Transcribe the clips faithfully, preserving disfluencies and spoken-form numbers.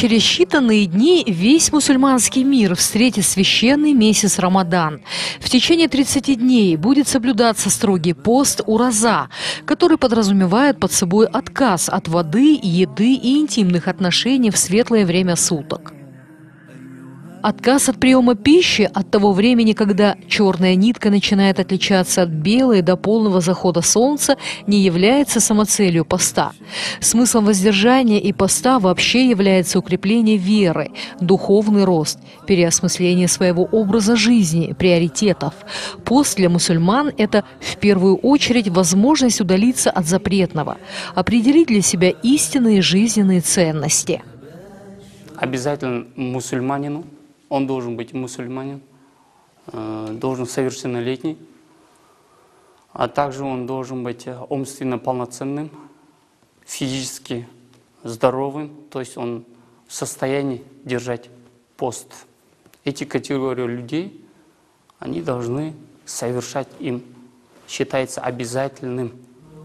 Через считанные дни весь мусульманский мир встретит священный месяц Рамадан. В течение тридцати дней будет соблюдаться строгий пост ураза, который подразумевает под собой отказ от воды, еды и интимных отношений в светлое время суток. Отказ от приема пищи от того времени, когда черная нитка начинает отличаться от белой до полного захода солнца, не является самоцелью поста. Смыслом воздержания и поста вообще является укрепление веры, духовный рост, переосмысление своего образа жизни, приоритетов. Пост для мусульман – это в первую очередь возможность удалиться от запретного, определить для себя истинные жизненные ценности. Обязательно мусульманину. Он должен быть мусульманин, должен совершеннолетний, а также он должен быть умственно полноценным, физически здоровым, то есть он в состоянии держать пост. Эти категории людей, они должны совершать, им считается обязательным.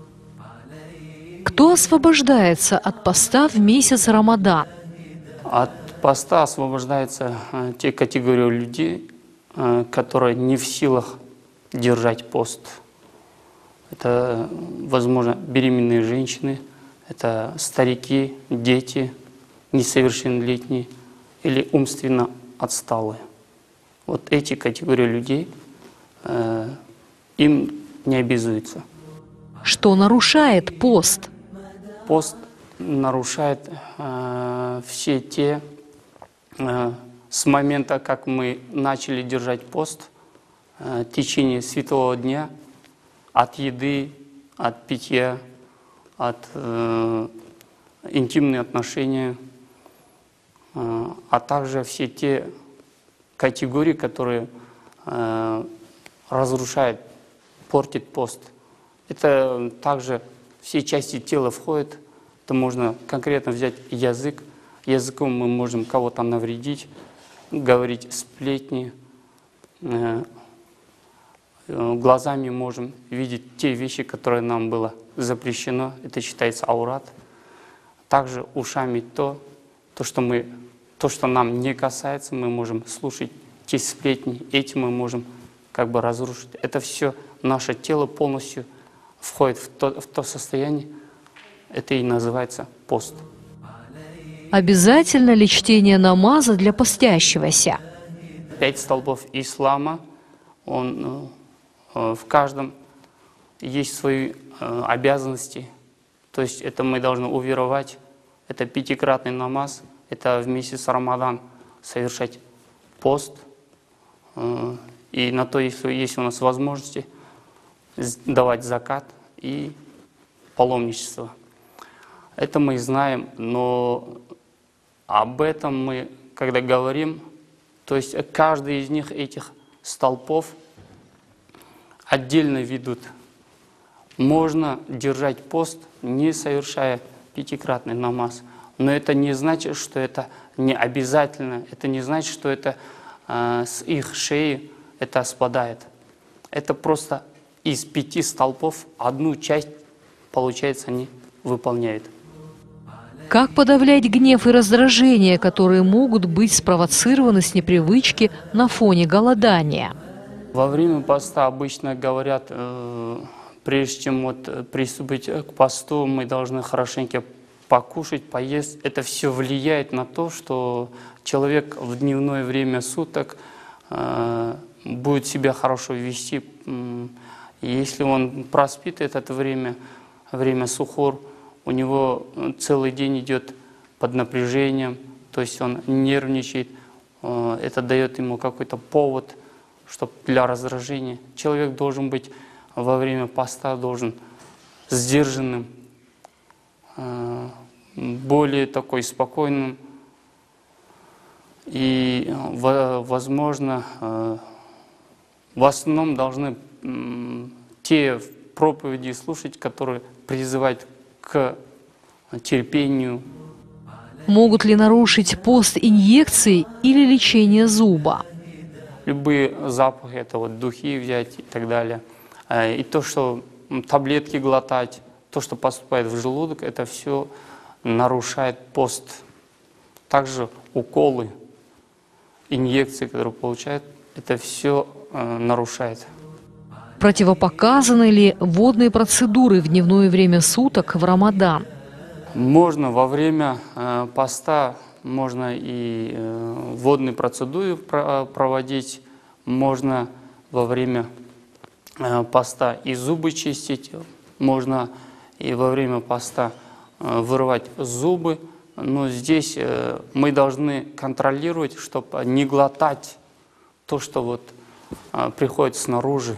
Кто освобождается от поста в месяц Рамадан? От поста освобождаются э, те категории людей, э, которые не в силах держать пост. Это, возможно, беременные женщины, это старики, дети, несовершеннолетние или умственно отсталые. Вот эти категории людей э, им не обязуются. Что нарушает пост? Пост нарушает э, все те, э, с момента, как мы начали держать пост, э, в течение светлого дня, от еды, от питья, от э, интимных отношений, э, а также все те категории, которые э, разрушают, портят пост. Это также все части тела входят. Это можно конкретно взять язык. Языком мы можем кого-то навредить, говорить сплетни. Глазами можем видеть те вещи, которые нам было запрещено. Это считается аурат. Также ушами то, то, что, мы, то, что нам не касается, мы можем слушать те сплетни. Этим мы можем как бы разрушить. Это все наше тело полностью входит в то, в то состояние. Это и называется пост. Обязательно ли чтение намаза для постящегося? Пять столбов ислама, он, э, в каждом есть свои э, обязанности. То есть это мы должны уверовать. Это пятикратный намаз, это в месяц Рамадан совершать пост. Э, и на то, если есть у нас возможности, давать закат и паломничество. Это мы знаем, но об этом мы, когда говорим, то есть каждый из них, этих столпов, отдельно ведут. Можно держать пост, не совершая пятикратный намаз, но это не значит, что это не обязательно, это не значит, что это э, с их шеи это спадает. Это просто из пяти столпов одну часть, получается, они выполняют. Как подавлять гнев и раздражение, которые могут быть спровоцированы с непривычки на фоне голодания? Во время поста обычно говорят, э, прежде чем вот приступить к посту, мы должны хорошенько покушать, поесть. Это все влияет на то, что человек в дневное время суток э, будет себя хорошо вести. Если он проспит это время, время сухор, у него целый день идет под напряжением, то есть он нервничает, это дает ему какой-то повод, чтобы для раздражения. Человек должен быть во время поста, должен сдержанным, более такой спокойным. И, возможно, в основном должны те проповеди слушать, которые призывают к терпению. Могут ли нарушить пост инъекции или лечение зуба? Любые запахи, это вот духи взять и так далее. И то, что таблетки глотать, то, что поступает в желудок, это все нарушает пост. Также уколы, инъекции, которые получают, это все э, нарушает. Противопоказаны ли водные процедуры в дневное время суток в Рамадан? Можно во время э, поста, можно и э, водные процедуры про проводить, можно во время э, поста и зубы чистить, можно и во время поста э, вырывать зубы. Но здесь э, мы должны контролировать, чтобы не глотать то, что вот э, приходит снаружи.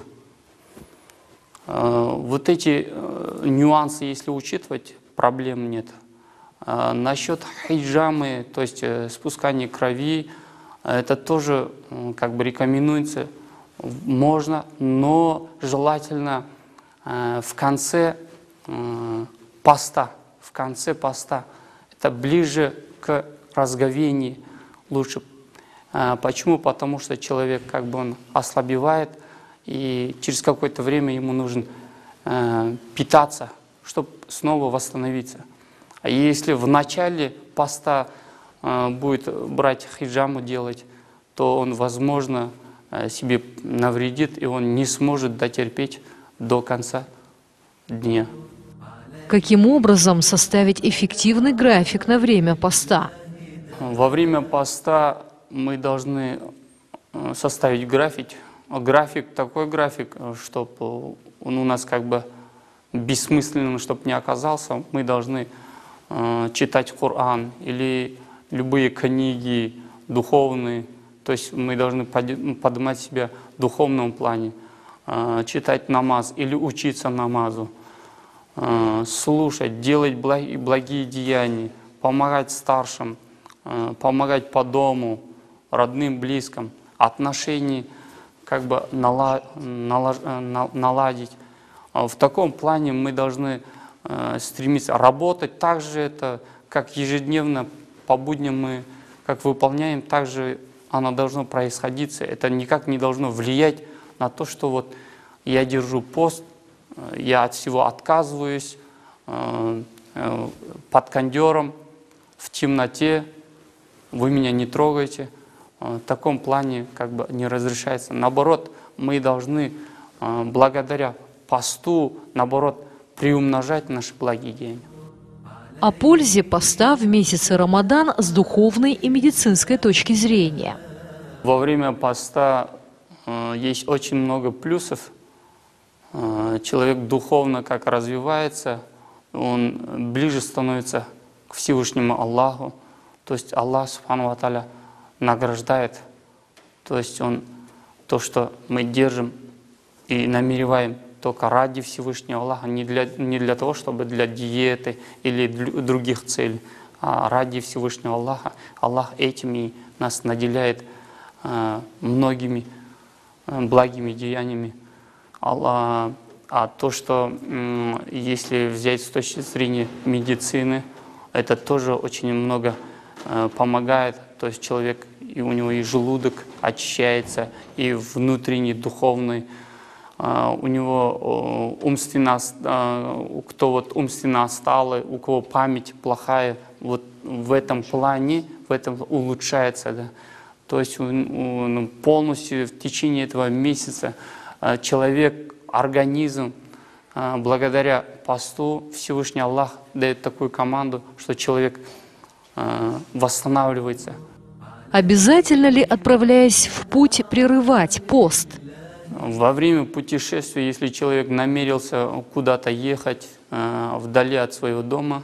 Э, вот эти э, нюансы, если учитывать, проблем нет. Э, насчет хиджамы, то есть э, спускания крови, это тоже э, как бы рекомендуется. Можно, но желательно э, в конце э, поста, в конце поста. Это ближе к разговению лучше. А, почему? Потому что человек как бы он ослабевает, и через какое-то время ему нужно э, питаться, чтобы снова восстановиться. А если в начале поста э, будет брать хиджаму делать, то он, возможно, э, себе навредит, и он не сможет дотерпеть до конца дня. Каким образом составить эффективный график на время поста? Во время поста мы должны составить график. График, такой график, чтобы он у нас как бы бессмысленным, чтобы не оказался. Мы должны э, читать Коран или любые книги духовные. То есть мы должны поднимать себя в духовном плане, э, читать намаз или учиться намазу. Слушать, делать благие деяния, помогать старшим, помогать по дому, родным, близким, отношения как бы наладить. В таком плане мы должны стремиться работать. Также это, как ежедневно, по будням мы как выполняем, также оно должно происходить. Это никак не должно влиять на то, что вот я держу пост, я от всего отказываюсь, э, э, под кондером, в темноте, вы меня не трогаете. Э, в таком плане как бы не разрешается. Наоборот, мы должны э, благодаря посту, наоборот, приумножать наши благие деяния. О пользе поста в месяце Рамадан с духовной и медицинской точки зрения. Во время поста э, есть очень много плюсов. Человек духовно как развивается, он ближе становится к Всевышнему Аллаху. То есть Аллах, субхану ва тааля, награждает. То есть он, то, что мы держим и намереваем только ради Всевышнего Аллаха, не для, не для того, чтобы для диеты или других целей, а ради Всевышнего Аллаха. Аллах этими нас наделяет э, многими э, благими деяниями. А, а то, что если взять с точки зрения медицины, это тоже очень много э, помогает. То есть человек, и у него и желудок очищается, и внутренний, духовный, э, у него э, умственно, э, кто вот умственно отсталый, у кого память плохая, вот в этом плане, в этом улучшается. Да? То есть он полностью в течение этого месяца человек, организм, благодаря посту Всевышний Аллах дает такую команду, что человек восстанавливается. Обязательно ли, отправляясь в путь, прерывать пост? Во время путешествия, если человек намерился куда-то ехать вдали от своего дома,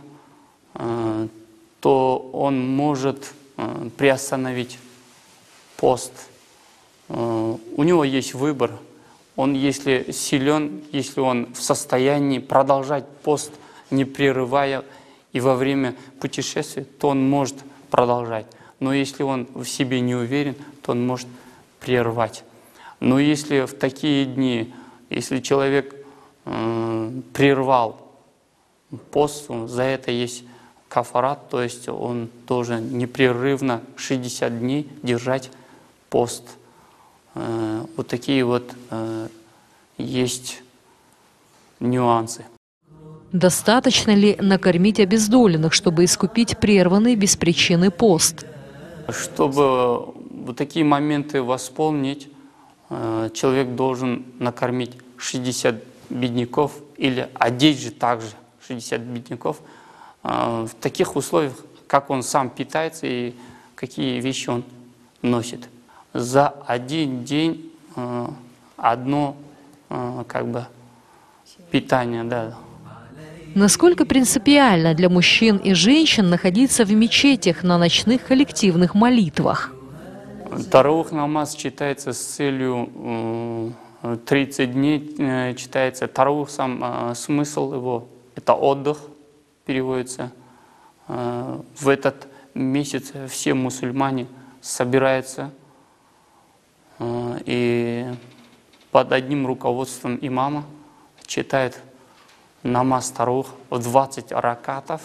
то он может приостановить пост. У него есть выбор. Он, если силен, если он в состоянии продолжать пост, не прерывая и во время путешествия, то он может продолжать. Но если он в себе не уверен, то он может прервать. Но если в такие дни, если человек э, прервал пост, за это есть кафарат, то есть он должен непрерывно шестьдесят дней держать пост. Вот такие вот э, есть нюансы. Достаточно ли накормить обездоленных, чтобы искупить прерванный без причины пост? Чтобы вот такие моменты восполнить, человек должен накормить шестьдесят бедняков или одеть же также шестьдесят бедняков в таких условиях, как он сам питается и какие вещи он носит. За один день одно как бы питание, да. Насколько принципиально для мужчин и женщин находиться в мечетях на ночных коллективных молитвах? Тараух намаз читается с целью тридцать дней, читается тараух, сам смысл его – это отдых, переводится. В этот месяц все мусульмане собираются и под одним руководством имама читает намаз тараух в двадцать ракатов.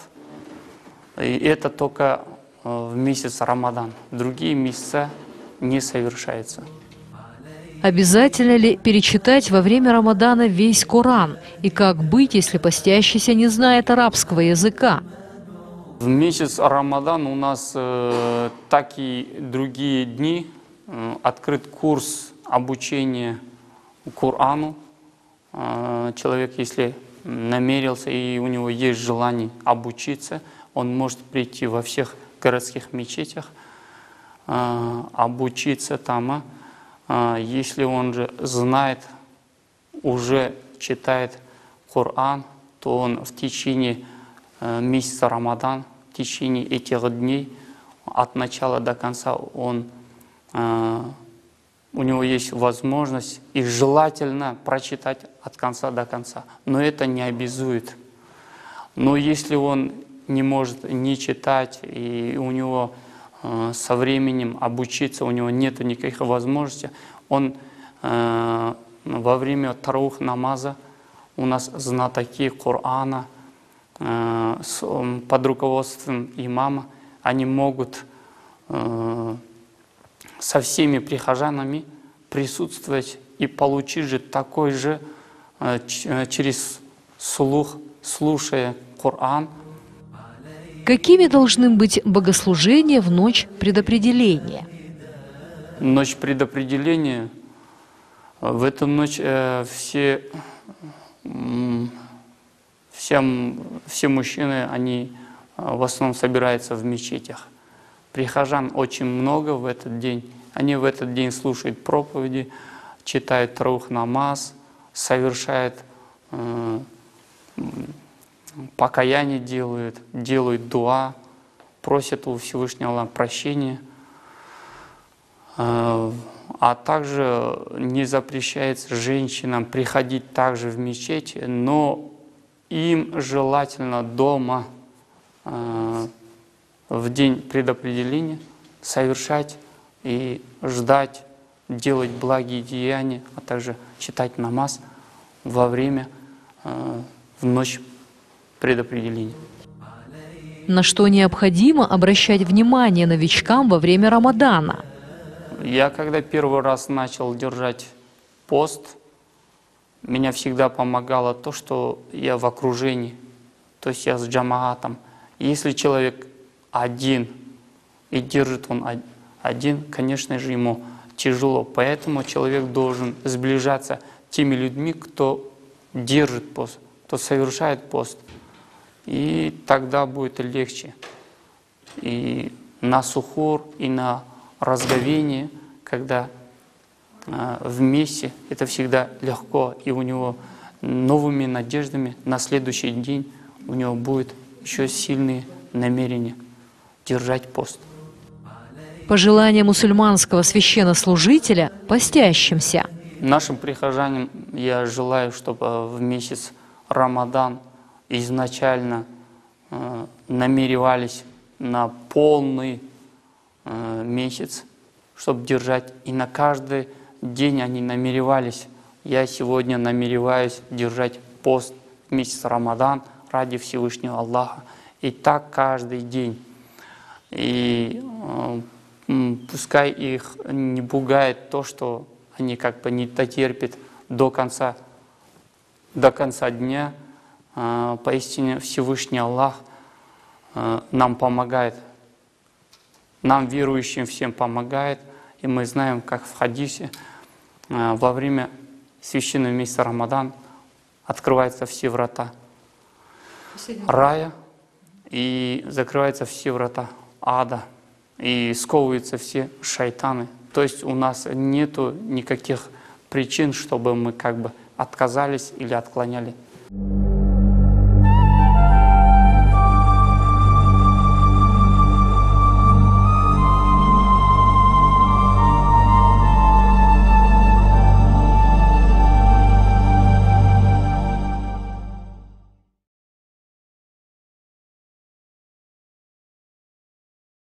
И это только в месяц Рамадан. Другие месяца не совершается. Обязательно ли перечитать во время Рамадана весь Коран? И как быть, если постящийся не знает арабского языка? В месяц Рамадан у нас, э, так и другие дни, э, открыт курс обучения Корану. Э, человек, если намерился и у него есть желание обучиться, он может прийти во всех городских мечетях, э, обучиться там. Э, если он же знает, уже читает Коран, то он в течение э, месяца Рамадан, в течение этих дней, от начала до конца, он, э, у него есть возможность и желательно прочитать от конца до конца. Но это не обязует. Но если он не может не читать, и у него э, со временем обучиться, у него нет никаких возможностей, он э, во время тараух намаза, у нас знатоки Корана, э, с, э, под руководством имама, они могут э, со всеми прихожанами присутствовать и получить же такой же э, через слух, слушая Коран. Какими должны быть богослужения в ночь предопределения? Ночь предопределения, в эту ночь э, все, э, все, все мужчины, они э, в основном собираются в мечетях. Прихожан очень много в этот день. Они в этот день слушают проповеди, читают тараух намаз, совершают э, покаяние, делают, делают дуа, просят у Всевышнего Аллаха прощения. Э, а также не запрещается женщинам приходить также в мечеть, но им желательно дома э, в день предопределения совершать и ждать, делать благие деяния, а также читать намаз во время, э, в ночь предопределения. На что необходимо обращать внимание новичкам во время Рамадана? Я когда первый раз начал держать пост, меня всегда помогало то, что я в окружении, то есть я с джамаатом. Если человек один и держит он один, конечно же, ему тяжело. Поэтому человек должен сближаться с теми людьми, кто держит пост, кто совершает пост. И тогда будет легче. И на сухур, и на разговение, когда э, вместе, это всегда легко. И у него новыми надеждами на следующий день у него будет еще сильные намерения держать пост. Пожелание мусульманского священнослужителя постящимся. Нашим прихожанам я желаю, чтобы в месяц Рамадан изначально э, намеревались на полный э, месяц, чтобы держать. И на каждый день они намеревались. Я сегодня намереваюсь держать пост в месяц Рамадан ради Всевышнего Аллаха. И так каждый день. И э, пускай их не пугает то, что они как бы не дотерпят до конца, до конца дня, э, поистине Всевышний Аллах э, нам помогает. Нам, верующим, всем помогает. И мы знаем, как в хадисе, э, во время священного месяца Рамадан открываются все врата рая и закрываются все врата ада. И сковываются все шайтаны. То есть у нас нету никаких причин, чтобы мы как бы отказались или отклоняли